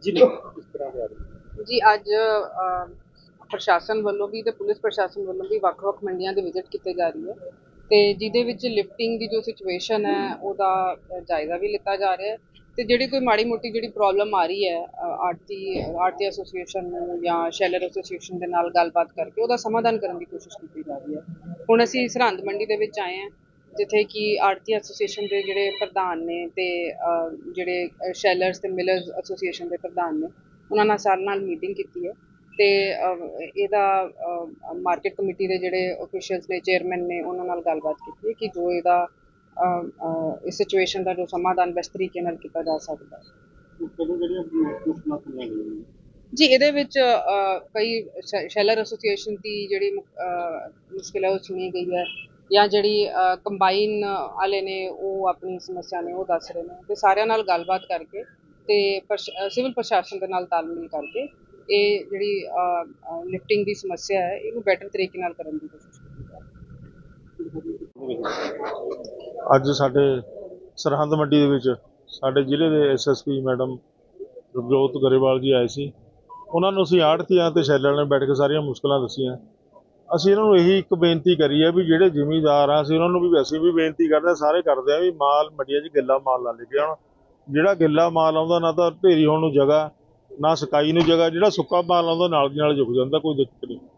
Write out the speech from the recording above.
जी नहीं किस तरह से आ रही जी ਅੱਜ ਪ੍ਰਸ਼ਾਸਨ ਵੱਲੋਂ ਵੀ ਤੇ ਪੁਲਿਸ ਪ੍ਰਸ਼ਾਸਨ ਵੱਲੋਂ ਵੀ ਵੱਖ-ਵੱਖ ਮੰਡੀਆਂ ਦੇ ਵਿਜ਼ਿਟ ਕੀਤੇ ਜਾ ਰਹੀ ਹੈ ਤੇ ਜਿਹਦੇ ਵਿੱਚ ਲਿਫਟਿੰਗ ਦੀ ਜੋ ਸਿਚੁਏਸ਼ਨ ਹੈ ਉਹਦਾ ਜਾਇਜ਼ਾ ਵੀ ਲਿੱਤਾ ਜਾ ਰਿਹਾ ਹੈ ਤੇ ਜਿਹੜੀ ਕੋਈ ਮਾੜੀ ਮੋਟੀ ਜਿਹੜੀ ਪ੍ਰੋਬਲਮ ਆ ਰਹੀ ਹੈ ਆਰਤੀ ਐਸੋਸੀਏਸ਼ਨ ਨੂੰ ਜਾਂ ਸ਼ੈਲਰ ਐਸੋਸੀਏਸ਼ਨ ਦੇ ਨਾਲ ਗੱਲਬਾਤ ਕਰਕੇ ਉਹਦਾ ਸਮਾਧਾਨ ਕਰਨ ਦੀ ਕੋਸ਼ਿਸ਼ ਕੀਤੀ ਜਾ ਰਹੀ ਹੈ। ਹੁਣ ਅਸੀਂ ਸਰਹੰਦ ਮੰਡੀ ਦੇ ਵਿੱਚ ਆਏ ਹਾਂ ਜਿੱਥੇ ਕਿ ਆੜਤੀ ਐਸੋਸੀਏਸ਼ਨ ਦੇ ਜਿਹੜੇ ਪ੍ਰਧਾਨ ਨੇ ਤੇ ਜਿਹੜੇ ਸ਼ੈਲਰਸ ਤੇ ਮਿਲਰਸ ਐਸੋਸੀਏਸ਼ਨ ਦੇ ਪ੍ਰਧਾਨ ਨੇ ਉਹਨਾਂ ਨਾਲ ਸਾਰਿਆਂ ਨਾਲ ਮੀਟਿੰਗ ਕੀਤੀ ਹੈ ਤੇ ਇਹਦਾ ਮਾਰਕੀਟ ਕਮੇਟੀ ਦੇ ਜਿਹੜੇ ਆਫੀਸ਼ੀਅਲਸ ਨੇ ਚੇਅਰਮੈਨ ਨੇ ਉਹਨਾਂ ਨਾਲ ਗੱਲਬਾਤ ਕੀਤੀ ਹੈ ਕਿ ਜੋ ਇਹਦਾ ਇਸ ਸਿਚੁਏਸ਼ਨ ਦਾ ਜੋ ਸਮਾਧਾਨ ਬੈਸਟ ਤਰੀਕੇ ਨਾਲ ਕੀਤਾ ਜਾ ਸਕਦਾ ਹੈ। ਕਦੋਂ ਜਿਹੜੀਆਂ ਮੁਸ਼ਕਲਾਂ ਸੁਣੀਆਂ ਗਈਆਂ ਜੀ ਇਹਦੇ ਵਿੱਚ ਕਈ ਸ਼ੈਲਰ ਐਸੋਸੀਏਸ਼ਨ ਦੀ ਜਿਹੜੀ ਮੁਸ਼ਕਿਲ ਹੈ ਉਹ ਸੁਣੀ ਗਈ ਹੈ ਜਾਂ ਜਿਹੜੀ ਕੰਬਾਈਨ ਵਾਲੇ ਨੇ ਉਹ ਆਪਣੀ ਸਮੱਸਿਆ ਨੇ ਉਹ ਦੱਸ ਰਹੇ ਨੇ ਤੇ ਸਾਰਿਆਂ ਨਾਲ ਗੱਲਬਾਤ ਕਰਕੇ ਤੇ ਸਿਵਲ ਪ੍ਰਸ਼ਾਸਨ ਦੇ ਨਾਲ ਤਾਲਮੇਲ ਕਰਕੇ ਇਹ ਜਿਹੜੀ ਲਿਫਟਿੰਗ ਦੀ ਸਮੱਸਿਆ ਹੈ ਇਹਨੂੰ ਬੈਟਰ ਤਰੀਕੇ ਨਾਲ ਕਰਨ ਦੀ ਕੋਸ਼ਿਸ਼ ਕੀਤੀ ਜਾ ਰਹੀ ਹੈ। ਅੱਜ ਸਾਡੇ ਸਰਹੰਦ ਮੰਡੀ ਦੇ ਵਿੱਚ ਸਾਡੇ ਜ਼ਿਲ੍ਹੇ ਦੇ ਐਸਐਸਪੀ ਮੈਡਮ ਰਵਜੋਤ ਗਰੇਵਾਲ ਜੀ ਆਏ ਸੀ। ਉਹਨਾਂ ਨੂੰ ਅਸੀਂ ਆੜ੍ਹਤੀਆਂ ਤੇ ਸ਼ੈਲਰਾਂ ਨੇ ਬੈਠ ਕੇ ਸਾਰੀਆਂ ਮੁਸ਼ਕਲਾਂ ਦੱਸੀਆਂ। ਅਸੀਂ ਇਹਨਾਂ ਨੂੰ ਇਹੀ ਇੱਕ ਬੇਨਤੀ ਕਰੀ ਹੈ ਵੀ ਜਿਹੜੇ ਜ਼ਿਮੀਂਦਾਰ ਆ ਅਸੀਂ ਉਹਨਾਂ ਨੂੰ ਵੀ ਵੈਸੇ ਵੀ ਬੇਨਤੀ ਕਰਦੇ ਹਾਂ, ਸਾਰੇ ਕਰਦੇ ਹਾਂ ਵੀ ਮਾਲ ਮੰਡੀਆਂ 'ਚ ਗਿੱਲਾ ਮਾਲ ਨਾ ਲੈ ਕੇ ਆਉਣ। ਜਿਹੜਾ ਗਿੱਲਾ ਮਾਲ ਆਉਂਦਾ ਨਾ ਤਾਂ ਢੇਰੀ ਹੋਣ ਨੂੰ ਜਗ੍ਹਾ, ਨਾ ਸੁਕਾਈ ਨੂੰ ਜਗ੍ਹਾ, ਜਿਹੜਾ ਸੁੱਕਾ ਮਾਲ ਆਉਂਦਾ ਨਾਲ ਦੀ ਨਾਲ ਜੁਕ ਜਾਂਦਾ, ਕੋਈ ਦਿੱਕਤ ਨਹੀਂ।